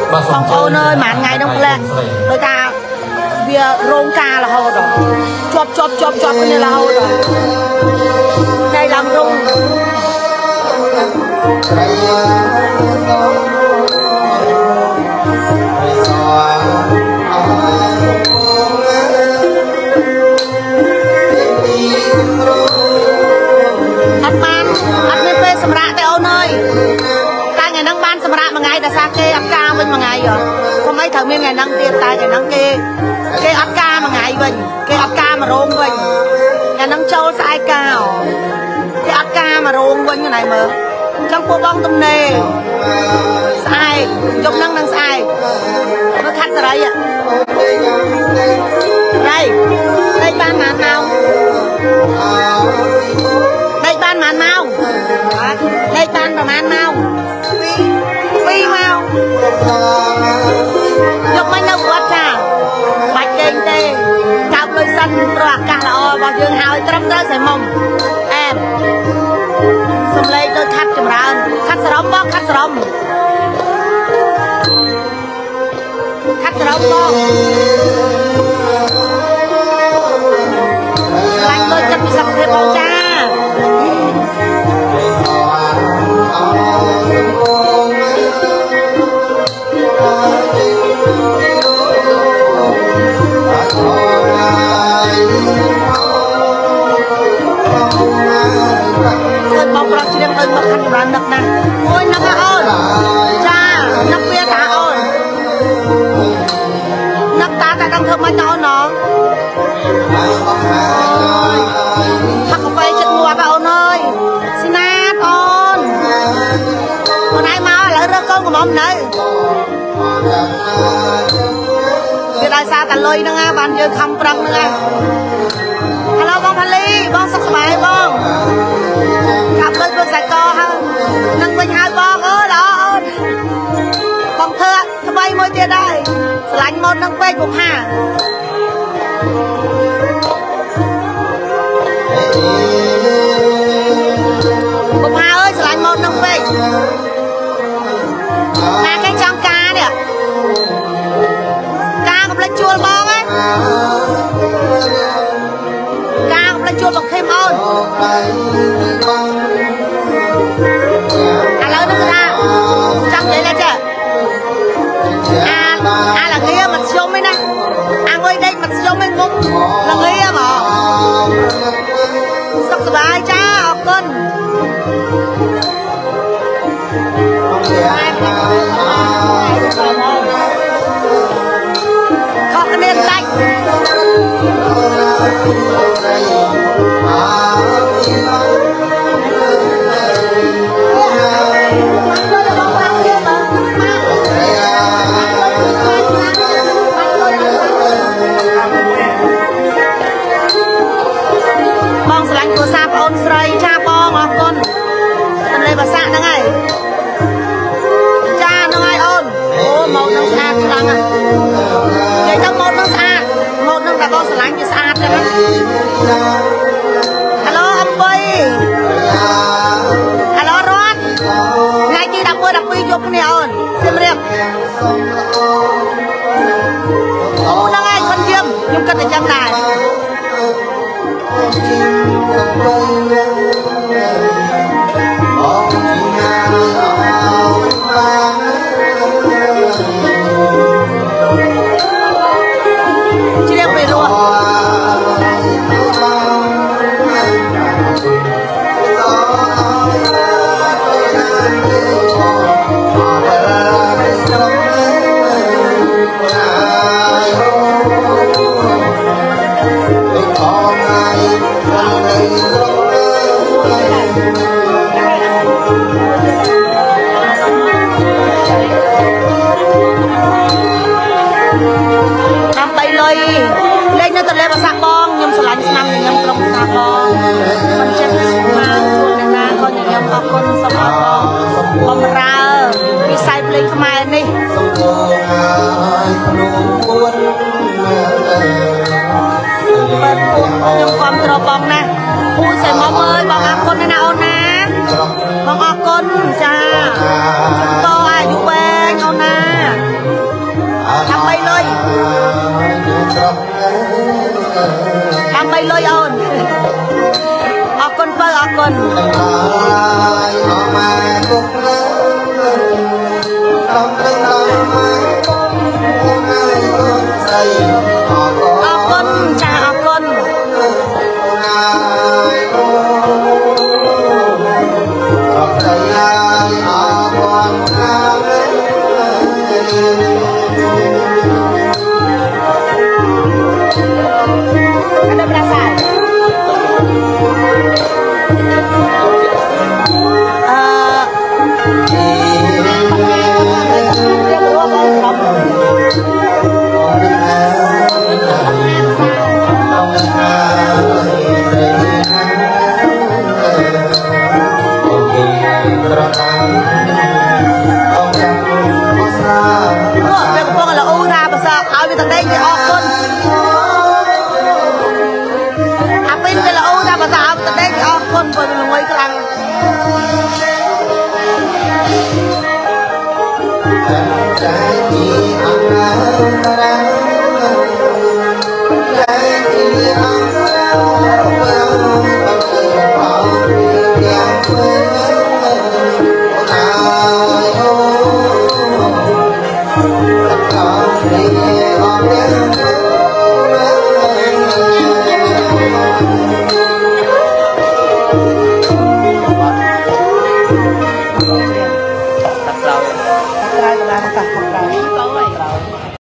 បងប្អូនអើយមួយថ្ងៃនោះម្លេះដោយការវារោងការរហូតជាប់គ្នារហូតថ្ងៃឡើងរងអត់មានពេលសម្រាប់ទេអូនអើយតែថ្ងៃហ្នឹងបានសម្រាប់មួយថ្ងៃតែសារគេអត់ការវិញមួយថ្ងៃកុំអីត្រូវមានថ្ងៃហ្នឹងទៀតតែថ្ងៃហ្នឹងគេអត់ការមួយថ្ងៃវិញគេអត់ការមករោងវិញថ្ងៃហ្នឹងចូលស្អែកការគេអត់ការមករោងវិញណៃមើលអញ្ចឹងពួកបងទំនេរស្អែកយប់ហ្នឹងនឹងស្អែកមើលខាត់សេរីដេកបានប៉ុន្មានម៉ោងដេកបានប៉ុន្មានម៉ោងដេកបានប្រហែលម៉ោង2ម៉ោងយកមកនៅវត្តចាបាច់ចេញទេកោបលុយសិនព្រោះអាកាសល្អរបស់យើងហើយត្រឹមត្រូវស្រីមុំអែមសំឡេងដូចខាត់ចម្រើនខាត់សរំបងខាត់សរំបងខ្លាញ់ដូចចិត្តពិសោធន៍ទេបងចាបងប្រុសជ្រៀងទៅមកខាត់ចម្រើននឹកណាស់អូយនឹកណាអូនចានឹកវាតាអូននឹកតាតែដឹងធ្វើមិនទៅអូនណោះហាក់កាហ្វេចិត្តងាប់អូនអើយស៊ីណាតអូនអូនឯងមកឥឡូវរើកូនកំមុំនៅគេដោយសារតែលុយហ្នឹងបានយើងខំប្រឹងហ្នឹងហៅឡូបងផាលីបងសុខសប្បាយបងខាប់ដូចព្រឹកសាច់កហើយនឹងវិញហើយបងអើយល្អអូនបងធ្វើថ្មីមួយទៀតហើយស្រឡាញ់ម៉ូតនឹងពេកពុកហាពុកហាអើយស្រឡាញ់ម៉ូតនឹងពេកណាគេចង់ការនេះការកំលេចជួលបងហ៎ការកំលេចជួលបងខេមអូនឥឡូវនឹងថាចង់និយាយលេចអាល្ងាមកខ្ញុំឯណាអង្គុយដេកមកខ្ញុំឯងងុំល្ងាហ្មងសុខសប្បាយចាអរគុណខុសគ្នាតិចបងស្រឡាញ់គ្រួសារបងអូនស្រីចាបងអរគុណទន្លេបាសាក់ហ្នឹងហើយចាហ្នឹងហើយអូនអូម៉ូតនឹងស្អាតខ្លាំងណាស់និយាយទៅម៉ូតនឹងស្អាតម៉ូតនឹងតែបងស្រឡាញ់វាស្អាតចឹងណាហៅឡូអំបីហៅឡូរតថ្ងៃទី11 12យប់គ្នាអូនសៀមរាបអូហ្នឹងហើយមិនយឹមខ្ញុំគិតតែចឹងដែរជ្រាបពីរស់លេងនៅទន្លេបាសាក់បងខ្ញុំស្រឡាញ់ស្នាមញញឹមក្រុមសាបងមិនចេះមកជួបអ្នកណាក៏ញញឹមអរគុណសូមអរគុណបំរើវិស័យភ្លេងខ្មែរនេះខ្ញុំគាំទ្របងណាស់ពូសៃមុំអើយបងអរគុណណាអូនណាបងអរគុណចាជូនតអាយុវែងអូនណាលុយអូនអរគុណបើអរគុណអរគុណចាអរគុណ Hãy subscribe cho kênh Ghiền Mì Gõ để không bỏ lỡ